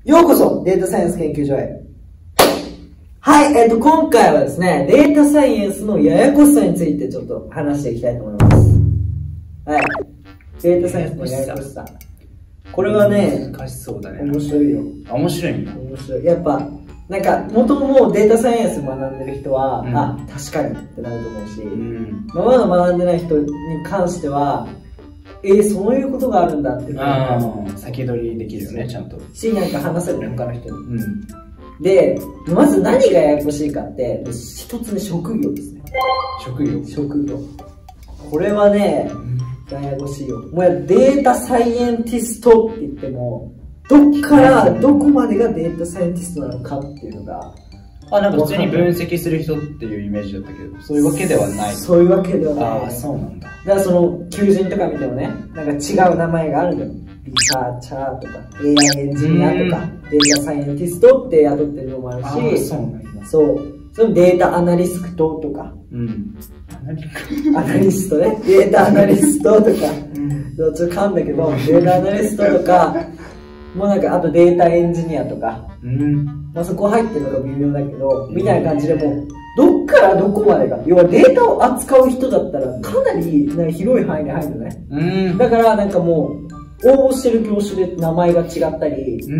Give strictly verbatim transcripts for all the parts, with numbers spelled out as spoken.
ようこそデータサイエンス研究所へ。はい、えっと、今回はですね、データサイエンスのややこしさについてちょっと話していきたいと思います。はい。データサイエンスのややこしさ。これはね、 難しそうだね。 面白いよ。 あ、面白いんだ。 面白い。やっぱ、なんか、元々もうデータサイエンス学んでる人は、うん、あ、確かにってなると思うし、うん、まだ学んでない人に関しては、えー、そういうことがあるんだっていうのを先取りできるよね、ちゃんと。 し、なんか話せるね、他の人に。うん、で、まず何がややこしいかって、一つ目職業ですね。 職業職業。これはね、うん、ややこしいよ。もうやデータサイエンティストって言っても、どっからどこまでがデータサイエンティストなのかっていうのが。 あ、なんか普通に分析する人っていうイメージだったけど、そういうわけではない。 そういうわけではない。 ああ、そうなんだ。 だからその、求人とか見てもね、なんか違う名前があるのよ。リサーチャーとか、エーアイ エンジニアとか、データサイエンティストって雇ってるのもあるし、 あそうなんだ。 そう。そのデータアナリストとか、うん。アナリストね。データアナリストとか、うん、ちょっと噛んだけど、データアナリストとか、もうなんか、あとデータエンジニアとか、うん、まあそこ入ってるのが微妙だけど、みたいな感じでもう、どっからどこまでが、要はデータを扱う人だったら、かなりなんか広い範囲に入るのね。うん、だからなんかもう、応募してる業種で名前が違ったり、うん、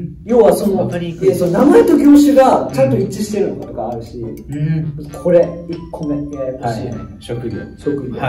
要はその、えその名前と業種がちゃんと一致してるのかとかあるし、うん、これ、いっこめ、ややこしい、はい。 職業。 職業。 はい。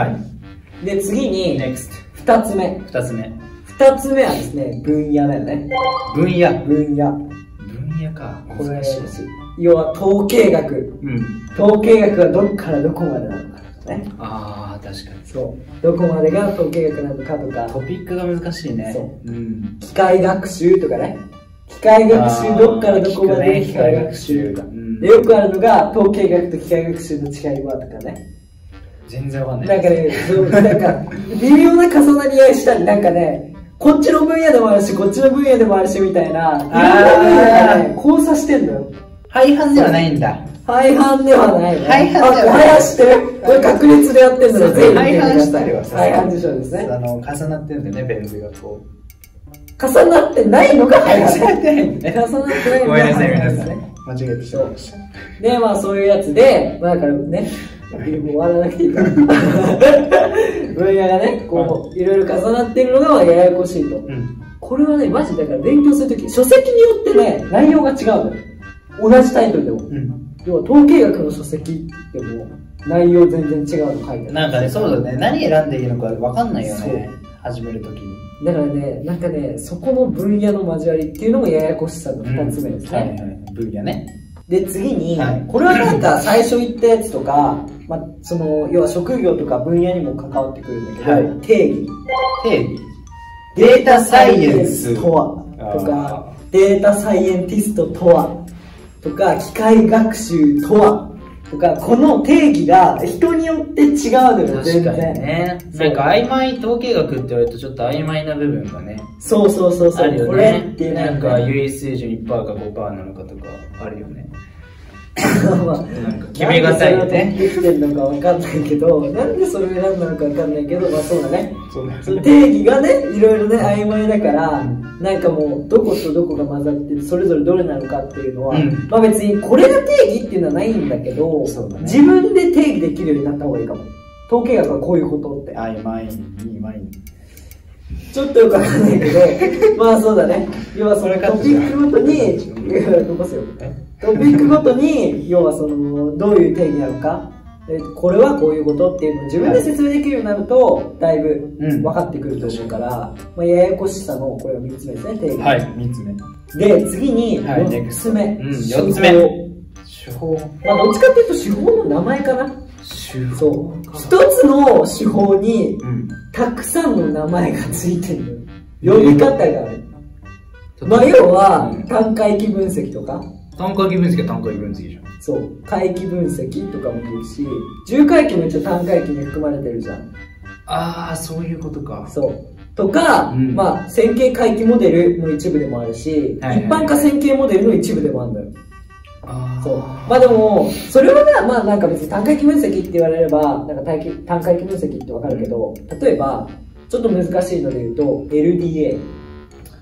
で、次に、 NEXT。 二つ目。 二つ目。 二つ目はですね、分野だよね。 分野。 分野。 分野か。 これ、要は統計学。うん。統計学がどっからどこまでなのかとかね。 ああ、確かに。 そう。どこまでが統計学なのかとか。 トピックが難しいね。そう。 うん。機械学習とかね。機械学習どっからどこまで機械学習とか。で、よくあるのが、統計学と機械学習の違いはとかね。 全然わかんない。 なんかね、なんか、微妙な重なり合いしたり、なんかね、こっちの分野でもあるし、こっちの分野でもあるし、みたいな、いろんな分野がね、交差してんのよ。 廃反ではないんだ。 廃反ではないね。 廃反ではない。廃してる。これ確率でやってんので、 ぜひ廃反したりはさ、 廃反事象ですね。 あの、重なってるんだよね、ベン図がこう。重なってないのが廃反。 重なってないんだね。 重なってないのがごめんなさい、皆さん。 間違えてしまいました。 で、まあそういうやつで、まあだからね、終わらなくていいから。分野がね、こう、いろいろ重なっているのがややこしいと。うん、これはね、マジだから勉強するとき、書籍によってね、内容が違うのよ。同じタイトルでも。うん、要は統計学の書籍って言っても、内容全然違うの書いてある。 なんかね、そうだね。何選んでいいのかわかんないよね。始めるときに。 だからね、なんかね、そこの分野の交わりっていうのがややこしさの二つ目ですね。うん、はいはい。 分野ね。 で、次に、はい、これはなんか最初言ったやつとか、まあ、その、要は職業とか分野にも関わってくるんだけど、はい、定義。 定義データサイエンスとはとか、データサイエンティストとはとか、機械学習とはとか、この定義が人によって違うのよ、全然。 確かにね。なんか曖昧、統計学って言われるとちょっと曖昧な部分がね。 そうそうそうそう。あるよね。これってなんか優位水準 いちパーセント か ごパーセント なのかとかあるよね。まあ、なんか決めがたいよね。 できてるのかわかんないけど、なんでそれを選んだのかわかんないけど、まあそうだね。そうだね。その定義がね、いろいろね、曖昧だから、なんかもう、どことどこが混ざってる、それぞれどれなのかっていうのは、うん、まあ別にこれが定義っていうのはないんだけど、そうだね、自分で定義できるようになった方がいいかも。統計学はこういうことって。 曖昧に、曖昧に。 ちょっとよくわかんないけど、まあそうだね。要はそのトピックごとに、残すよ。トピックごとに、要はその、どういう定義なのか、これはこういうことっていうのを自分で説明できるようになると、だいぶ分かってくると思うから、まあ、ややこしさの、これがみっつめですね、定義。 はい、みっつめ。 で、次に、よっつめ。 うん、よっつめ。手法。 まあ、どっちかっていうと手法の名前かな。手法。そう。一つの手法に、たくさんの名前がついてるの。呼び方がある。まあ、要は、単回帰分析とか。 単回帰分析は単回帰分析じゃん。 そう。回帰分析とかも言うし、重回帰も一応単回帰に含まれてるじゃん。 ああ、そういうことか。 そう。とか、うん、まあ、線形回帰モデルの一部でもあるし、はいはいはい、一般化線形モデルの一部でもあるんだよ。あそう。まあでも、それはね、まあなんか別に単回帰分析って言われれば、なんか単回帰分析ってわかるけど、例えば、ちょっと難しいので言うと、エルディーエー。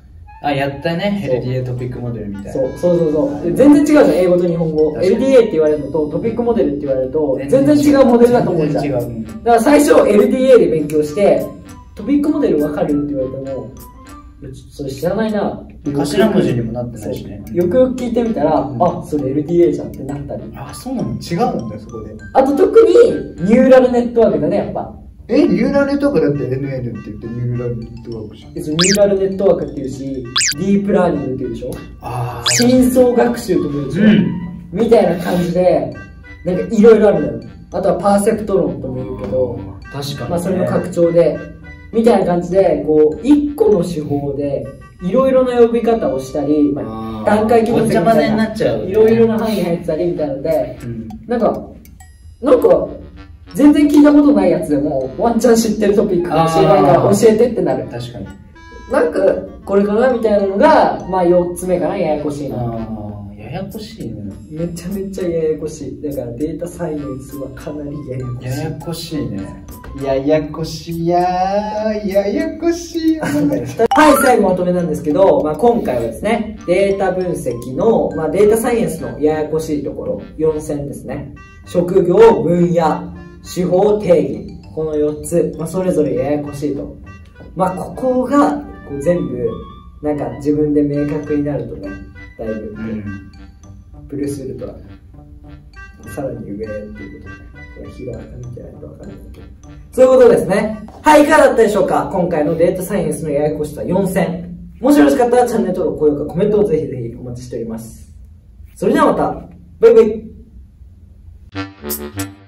あ、やったね。エルディーエー トピックモデルみたいな。 そう、そうそうそう。全然違うじゃん、英語と日本語。エルディーエー って言われるのとトピックモデルって言われると、全然違うモデルだと思うじゃん。全然違う。だから最初 エルディーエー で勉強して、トピックモデルわかるって言われても、それ知らないな。 頭文字にもなってないしね。 よくよく聞いてみたら、うん、あ、それ エルディーエー じゃんってなったり。 あ、そうなの？違うんだよ、そこで。 あと特に、ニューラルネットワークだね、やっぱ。 え、ニューラルネットワークだって エヌエヌ って言ってニューラルネットワークじゃん。 ニューラルネットワークっていうし、ディープラーニングっていうでしょ。 ああ。 深層学習とか言うでしょ。うん、みたいな感じで、なんかいろいろあるんだよ。あとはパーセプト論とも言うけど、 確かに、ね。 まあそれの拡張で、みたいな感じで、こう、一個の手法で、いろいろな呼び方をしたり、まあ、段階決めてみたいな、いろいろな範囲に入ってたりみたいなので、うん、なんか、なんか、全然聞いたことないやつでも、ワンチャン知ってるトピックかもしれないから教えてってなる。 確かに。 なんか、これかなみたいなのが、まあよっつめかな、ややこしいな。 ややこしいね。 めちゃめちゃややこしい。だからデータサイエンスはかなりややこしい。 ややこしいね。 ややこしいやー、ややこしいやー。 はい、最後まとめなんですけど、まあ、今回はですね、データ分析の、まあ、データサイエンスのややこしいところ、よん選ですね。職業、分野、手法、定義。このよっつ、まあ、それぞれややこしいと。まあ、ここが、こう全部、なんか自分で明確になるとね、だいぶ、うん、プルスウルトラ、さらに上っていうことでね、これ、日が見てないとわかんないけど。そういうことですね。はい、いかがだったでしょうか？今回のデータサイエンスのややこしさよん選。もしよろしかったらチャンネル登録、高評価、コメントをぜひぜひお待ちしております。それではまた、バイバイ。